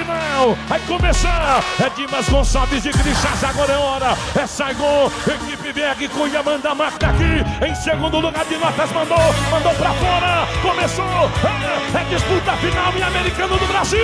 final. Vai começar. É Dimas Gonçalves de Crixás, agora é hora. É Saigon, equipe BR Cunha manda a máquina aqui. Em segundo lugar de notas, mandou pra fora. Começou. É disputa final em Americano do Brasil.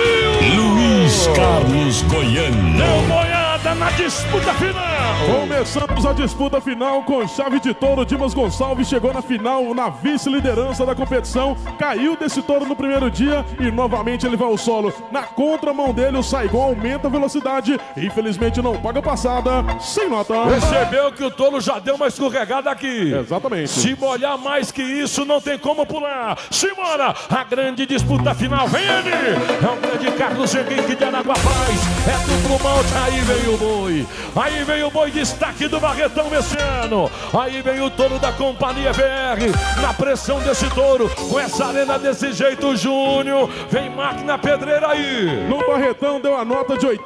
Luiz Carlos Goiano. Deu boiada na disputa final. Começamos a disputa final com chave de touro. Dimas Gonçalves chegou na final, na vice-liderança da competição. Caiu desse touro no primeiro dia e novamente ele vai ao solo. Na contramão dele, o Saigon aumenta a velocidade. Infelizmente não paga passada, sem nota. Percebeu que o touro já deu uma escorregada aqui. Exatamente. Se molhar mais que isso, não tem como pular. Simbora, a grande disputa final. Vem ele. É o grande Carlos Henrique de Aragua Paz. É duplo malte. Aí veio o boi. Aí veio o boi, destaque do Barretão esse ano. Aí vem o touro da Companhia BR. Na pressão desse touro, com essa arena desse jeito, Júnior. Vem máquina pedreira aí. No Barretão deu a nota de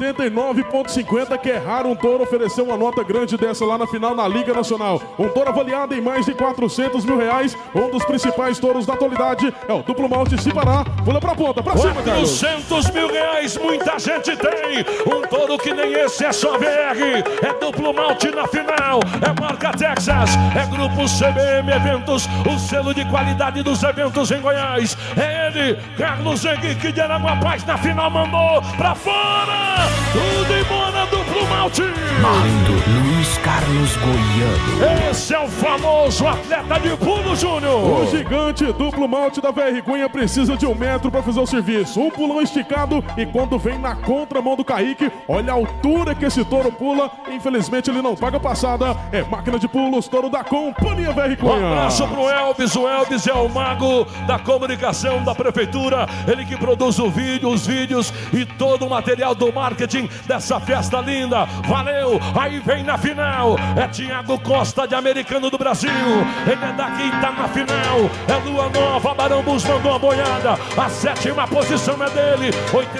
89,50, que é raro um touro oferecer uma nota grande dessa lá na final na Liga Nacional. Um touro avaliado em mais de 400 mil reais. Um dos principais touros da atualidade é o duplo malte Cipará. Pula pra ponta, pra cima, Carlos. 400 mil reais, muita gente tem. Um touro que nem esse é só BR. É duplo malte na final. É marca Texas. É grupo CBM Eventos. O selo de qualidade dos eventos em Goiás. É ele, Carlos Henrique de Aragua Paz, na final mandou pra fora. Tudo em bona, duplo malte. Narrando Luiz Carlos Goiano. Esse é o famoso atleta de pulo, Júnior. O gigante duplo malte da BR Cunha precisa de 1 metro para fazer o serviço. Um pulão esticado e quando vem na contramão do Kaique, olha a altura que esse touro pula. Infelizmente ele não paga passada. É máquina de pulos, touro da Companhia BR Cunha. Um abraço pro Elvis. O Elvis é o mago da comunicação da prefeitura. Ele que produz os vídeos e todo o material do marketing dessa festa linda. Valeu! Aí vem na final. É Thiago Costa de Americano do Brasil. Ele é daqui, tá na final. É Lua Nova, Barão Bus mandou uma boiada. A 7ª posição é dele.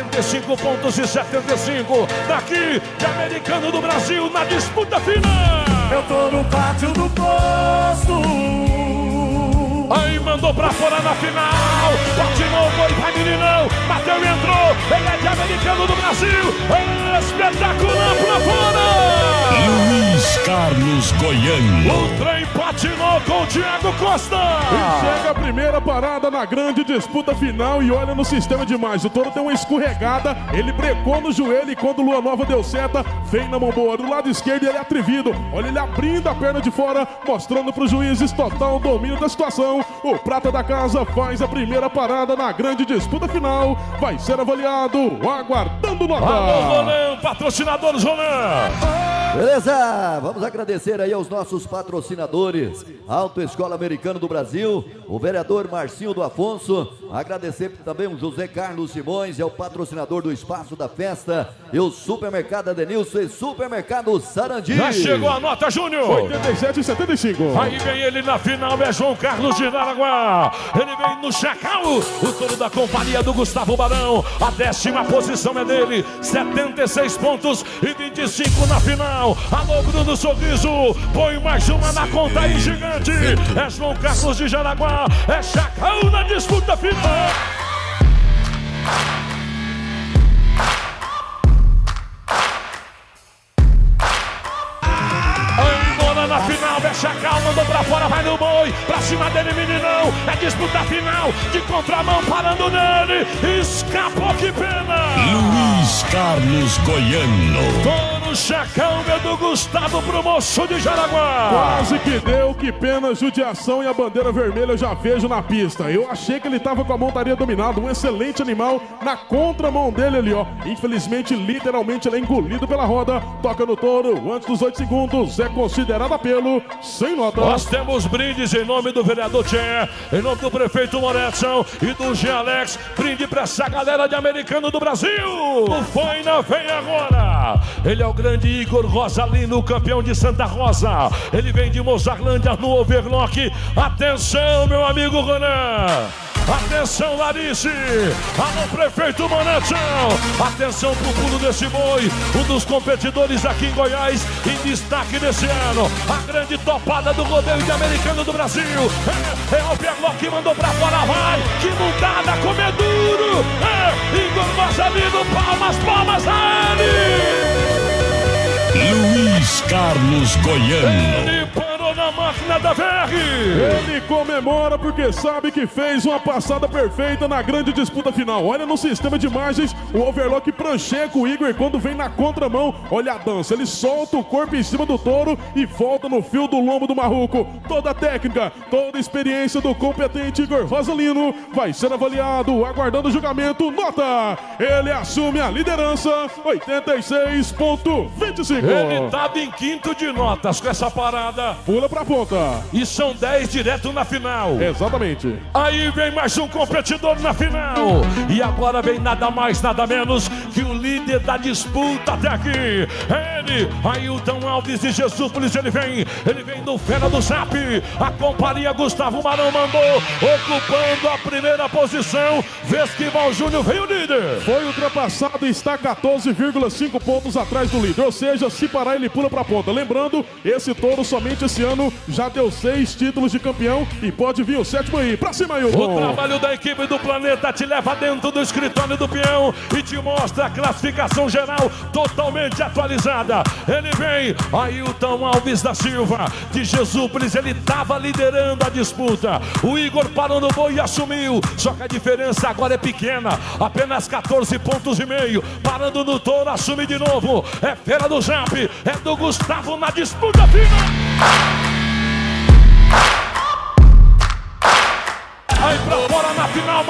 85 pontos e 75. Daqui de Americano do Brasil na disputa final. Eu tô no pátio do posto. Aí mandou pra fora na final. Patinou, foi, vai meninão. Bateu e entrou. Ele é de Americano do Brasil. Espetacular pra fora. Luiz Carlos Goiano. O trem patinou com o Thiago Costa. E chega a primeira parada na grande disputa final. E olha no sistema demais. O touro deu uma escorregada. Ele brecou no joelho e quando o Lua Nova deu seta, vem na mão boa. Do lado esquerdo ele é atrevido. Olha ele abrindo a perna de fora, mostrando para os juízes total domínio da situação. O prata da casa faz a primeira parada na grande disputa final. Vai ser avaliado, aguardando nota. Alô, Ronan, patrocinadores Ronan. Beleza, vamos agradecer aí aos nossos patrocinadores, Autoescola Americano do Brasil, o vereador Marcinho do Afonso, agradecer também o José Carlos Simões, é o patrocinador do Espaço da Festa, e o Supermercado Adenilson e Supermercado Sarandi. Já chegou a nota, Júnior. 87,75. Aí vem ele na final, é João Carlos de Aragua. Ele vem no Chacal, o touro da Companhia do Gustavo Barão. A 10ª posição é dele, 76 pontos e 25 na final. Alô, Bruno Sorriso, põe mais uma na conta aí, gigante. É João Carlos de Jaraguá, é Chacal na disputa final. Na final, é Chacal, mandou pra fora, vai no boi, pra cima dele, meninão, é disputa final, de contramão, parando nele, escapou, que pena! Luiz Carlos Goiano. Touro Chacal, meu do Gustavo pro moço de Jaraguá. Quase que deu, que pena, judiação e a bandeira vermelha eu já vejo na pista. Eu achei que ele tava com a montaria dominada, um excelente animal na contramão dele ali, ó. Infelizmente, literalmente, ele é engolido pela roda, toca no touro, antes dos 8 segundos, é considerado apelo, sem nota. Nós temos brindes em nome do vereador Tchê, em nome do prefeito Moretson e do G. Alex. Brinde pra essa galera de Americano do Brasil. O Faina vem agora. Ele é o grande Igor Rosalino, campeão de Santa Rosa. Ele vem de Mozarlândia no Overlock. Atenção, meu amigo Ronan. Atenção, Larice. Alô, prefeito Monetão. Atenção pro pulo desse boi. Um dos competidores aqui em Goiás em destaque desse ano. A grande topada do rodeio de Americano do Brasil. É o Berló que mandou pra fora, vai. Que mudada, como é duro. Igor Rosalino, palmas a ele. Luiz Carlos Goiano. Ele parou na máquina da VR. Ele comemora porque sabe que fez uma passada perfeita na grande disputa final. Olha no sistema de imagens, o overlock prancheca o Igor quando vem na contramão. Olha a dança, ele solta o corpo em cima do touro e volta no fio do lombo do marruco. Toda a técnica, toda a experiência do competente Igor Rosalino vai ser avaliado, aguardando o julgamento. Nota, ele assume a liderança, 86,25. Ele estava em quinto de notas com essa parada. Pula pra ponta. E são 10 direto na final. Exatamente. Aí vem mais um competidor na final. E agora vem nada mais, nada menos que o líder da disputa até aqui. Ele, Ailton Alves de Jesúpolis, ele vem do Fera do Zap. A companhia Gustavo Marão mandou, ocupando a primeira posição. Vesquival Júnior veio líder. Foi ultrapassado e está 14,5 pontos atrás do líder. Ou seja, se parar ele pula pra ponta. Lembrando, esse touro somente esse ano já deu 6 títulos de campeão e pode vir o 7º aí. Pra cima, Ailton. O trabalho da equipe do Planeta te leva dentro do escritório do peão e te mostra a classificação geral totalmente atualizada. Ele vem, Ailton Alves da Silva de Jesúpolis, ele estava liderando a disputa. O Igor parou no boi e assumiu, só que a diferença agora é pequena, apenas 14,5 pontos. Parando no touro, assume de novo. É Fera do Zap, é do Gustavo na disputa final. Aí pra fora na final,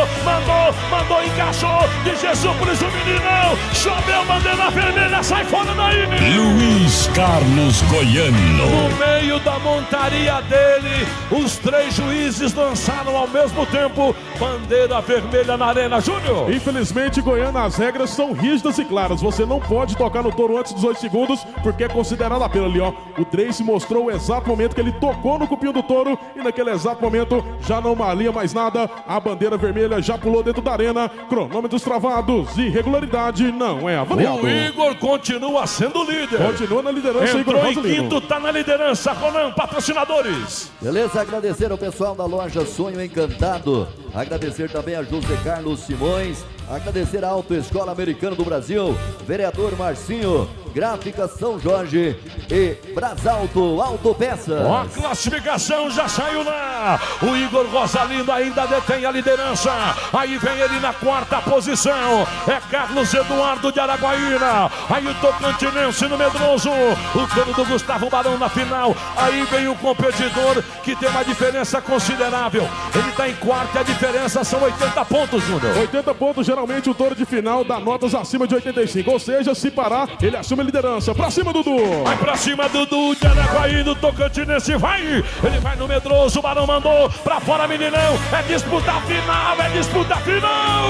mandou, encaixou. De Jesúpolis o meninão, choveu, bandeira vermelha, sai fora daí, menino. Luiz Carlos Goiano. No meio da montaria dele, os 3 juízes lançaram ao mesmo tempo bandeira vermelha na arena. Júnior. Infelizmente, Goiânia, as regras são rígidas e claras. Você não pode tocar no touro antes dos 8 segundos, porque é considerado a pena ali, ó. O Tracy mostrou o exato momento que ele tocou no cupinho do touro e naquele exato momento já não valia mais nada. A bandeira vermelha já pulou dentro da arena. Cronômetros travados. Irregularidade não é avaliado. O Igor continua sendo líder. Continua na liderança. Entrou Igor em Rosalino. quinto, tá na liderança. Ronan, patrocinadores. Beleza, agradecer ao pessoal da loja Sonho Encantado. Agradecer também a José Carlos Simões. Agradecer a Autoescola Americana do Brasil. Vereador Marcinho. Gráfica São Jorge e Brasalto Autopeças. A classificação já saiu lá. O Igor Rosalino ainda detém a liderança. Aí vem ele na 4ª posição. É Carlos Eduardo de Araguaína. Aí o Tocantinense no Medroso. O touro do Gustavo Barão na final. Aí vem o competidor que tem uma diferença considerável. Ele está em 4º e a diferença são 80 pontos, Júnior. 80 pontos, geralmente o touro de final dá notas acima de 85. Ou seja, se parar, ele assume a liderança. Pra cima, Dudu. Vai pra cima, Dudu de Araguaí, do Tocantinense. Vai. Ele vai no Medroso. O Barão mandou pra fora, meninão. É disputa final. É disputa final.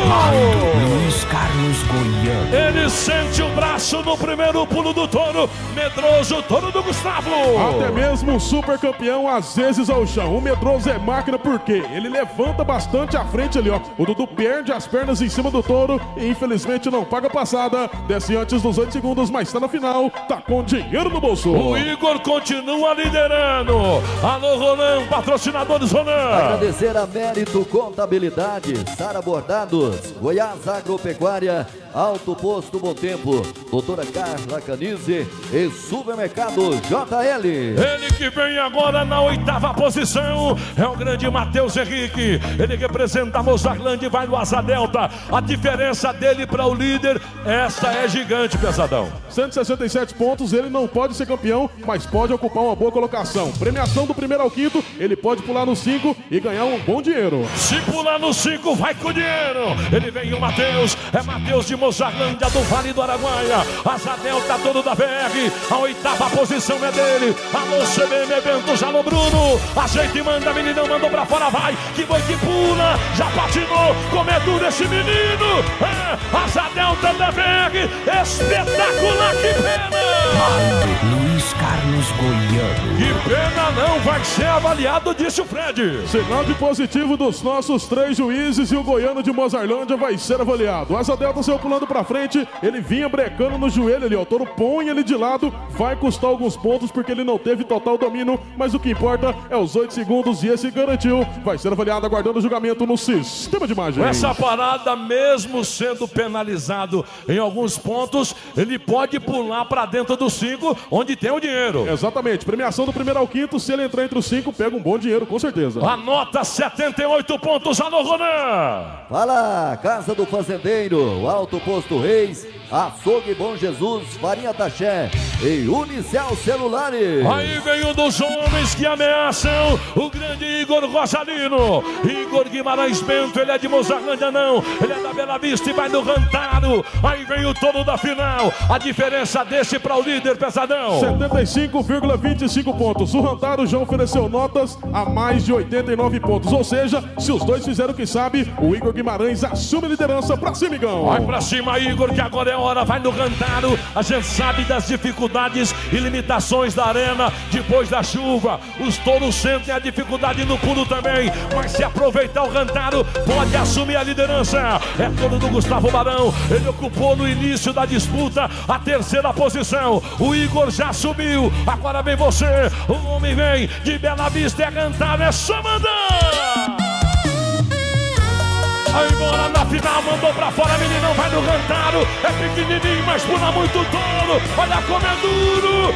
Luiz Carlos Goiano. Ele sente o braço no primeiro pulo do touro. Medroso, touro do Gustavo. Até mesmo o super campeão às vezes ao chão. O Medroso é máquina porque ele levanta bastante à frente ali, ó. O Dudu perde as pernas em cima do touro e infelizmente não paga passada. Desce antes dos 8 segundos, mas está na final. Tá com dinheiro no bolso. O Igor continua liderando. Alô, Ronan, patrocinadores Ronan. Agradecer a Mérito Contabilidade, Sara Bordados, Goiás Agropecuária, Alto Posto Bom Tempo, Doutora Carla Canizzi e Supermercado JL. Ele que vem agora na 8ª posição é o grande Matheus Henrique. Ele representa a Mozarlândia e vai no Asa Delta. A diferença dele para o líder, essa é gigante, pesadão. 167 pontos, ele não pode ser campeão, mas pode ocupar uma boa colocação. Premiação do 1º ao 5º, ele pode pular no 5 e ganhar um bom dinheiro. Se pular no 5, vai com dinheiro. Ele vem o Matheus, é Matheus de Mozarlândia, do Vale do Araguaia. Asa Delta, todo da BR. A 8ª posição é dele. Alô, CBM Eventos, alô, Bruno. Ajeita e manda, meninão, mandou pra fora, vai. Que boi que pula, já patinou. Como é duro esse menino. Asa Delta da BR, espetacular, que pena. Luiz Carlos Goiano. Que pena, não vai ser avaliado, disse o Fred. Sinal de positivo dos nossos 3 juízes e o goiano de Mozarlândia vai ser avaliado. O Asa Delta saiu pulando pra frente, ele vinha brecando no joelho ali, ó. O touro põe ele de lado, vai custar alguns pontos porque ele não teve total domínio, mas o que importa é os 8 segundos e esse garantiu. Vai ser avaliado aguardando o julgamento no sistema de imagem. Essa parada, mesmo sendo penalizado em alguns pontos, ele pode pular pra dentro dos 5, onde tem o dinheiro. Exatamente, premiação do primeiro ao quinto, se ele entrar entre os 5, pega um bom dinheiro, com certeza. Anota 78 pontos, alô, Ronan. Fala, Casa do Fazendeiro, Alto Posto Reis, Açougue Bom Jesus, Farinha Taché e Unicel Celulares. Aí vem um dos homens que ameaçam o grande Igor Rosalino. Igor Guimarães Bento, ele é de Mozarlândia não, ele é da Bela Vista e vai no Rantaro. Aí vem o touro da final, a diferença desse para o líder pesadão. 75,25 pontos. O Rantaro já ofereceu notas a mais de 89 pontos, ou seja, se os dois fizeram o que sabe, o Igor Guimarães assume a liderança. Pra cima, Igão. Vai pra cima, Igor, que agora é hora, vai no Rantaro. A gente sabe das dificuldades e limitações da arena depois da chuva. Os touros sentem a dificuldade no pulo também, mas se aproveitar o Rantaro, pode assumir a liderança. É touro do Gustavo Barão, ele ocupou no início da disputa a 3ª posição. O Igor já subiu, agora vem você. O homem vem de Bela Vista, é Rantaro, é só mandar. Aí bora na final, mandou pra fora, meninão, vai no Rantaro. É pequenininho, mas pula muito touro. Olha como é duro.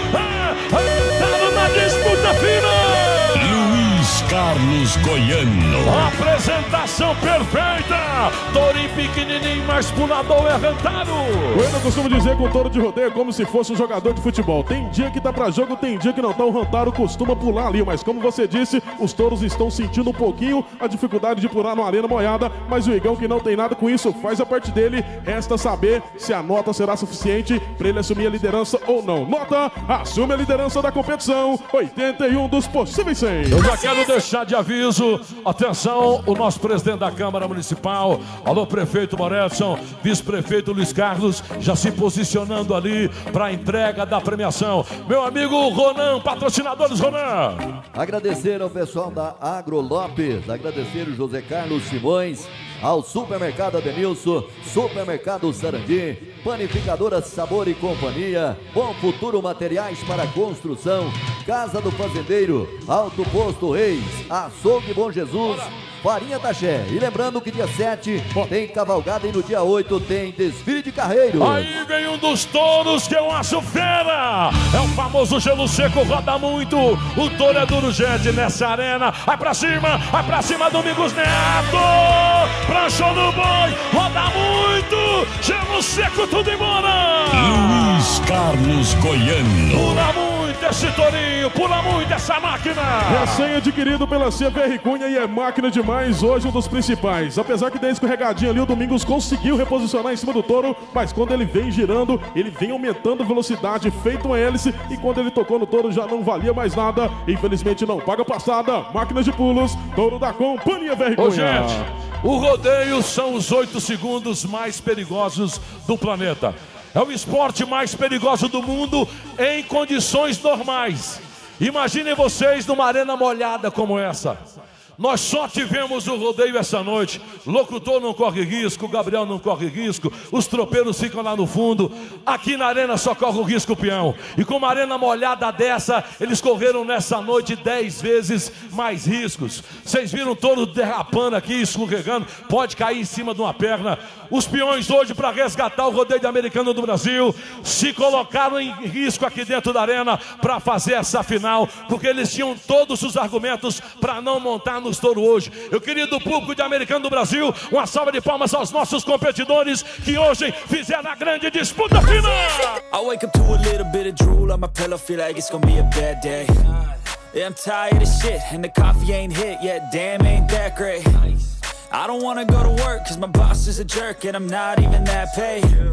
Rantaro na disputa final. Luiz Carlos Goiano. Apresentação perfeita. Tourinho pequenininho, mas pulador é Rantaro. Eu costumo dizer que o touro de rodeio é como se fosse um jogador de futebol. Tem dia que tá pra jogo, tem dia que não tá. O Rantaro costuma pular ali, mas como você disse, os touros estão sentindo um pouquinho a dificuldade de pular numa arena molhada, mas o Igão, que não tem nada com isso, faz a parte dele. Resta saber se a nota será suficiente para ele assumir a liderança ou não. Nota, assume a liderança da competição, 81 dos possíveis 100. Eu já quero deixar de aviso, atenção, o nosso presidente da Câmara Municipal, alô, prefeito Moretson, vice-prefeito Luiz Carlos, já se posicionando ali para a entrega da premiação. Meu amigo Ronan, patrocinadores Ronan. Agradecer ao pessoal da Agro Lopes, agradecer o José Carlos Simões, ao Supermercado Adenilson, Supermercado Sarandi, Panificadora Sabor e Companhia, Bom Futuro Materiais para Construção, Casa do Fazendeiro, Alto Posto Reis, Açougue Bom Jesus, Farinha Taché. E lembrando que dia 7 tem cavalgada e no dia 8 tem desfile de carreiro. Aí vem um dos touros que eu acho fera. É o famoso gelo seco, roda muito. O touro é duro, gente, nessa arena. Vai pra cima, Domingos Neto. Pranchou no boi, roda muito. Gelo seco, tudo embora. Luiz Carlos Goiano. Pula muito esse tourinho, pula muito essa máquina. Recém-adquirido pela CVR Cunha e é máquina demais. Hoje um dos principais, apesar que deu escorregadinha ali, o Domingos conseguiu reposicionar em cima do touro, mas quando ele vem girando, ele vem aumentando a velocidade, feito uma hélice, e quando ele tocou no touro já não valia mais nada, infelizmente não paga passada. Máquinas de pulos, touro da Companhia Vergonha. Ô, gente, o rodeio são os 8 segundos mais perigosos do planeta. É o esporte mais perigoso do mundo em condições normais. Imaginem vocês numa arena molhada como essa. Nós só tivemos o rodeio essa noite. Locutor não corre risco, Gabriel não corre risco, os tropeiros ficam lá no fundo. Aqui na arena só corre o risco o peão. E com uma arena molhada dessa, eles correram nessa noite 10 vezes mais riscos. Vocês viram o touro derrapando aqui, escorregando, pode cair em cima de uma perna. Os peões hoje, para resgatar o rodeio americano do Brasil, se colocaram em risco aqui dentro da arena para fazer essa final, porque eles tinham todos os argumentos para não montar nos touros hoje. Eu queria do público de Americano do Brasil, uma salva de palmas aos nossos competidores que hoje fizeram a grande disputa final. I wake up to a little bit of drool on my pillow, feel like it's gonna be a bad day. Yeah, I'm tired of shit and the coffee ain't hit yet, damn ain't that great. I don't wanna go to work cause my boss is a jerk and I'm not even that paid.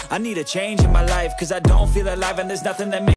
I need a change in my life, cause I don't feel alive and there's nothing that makes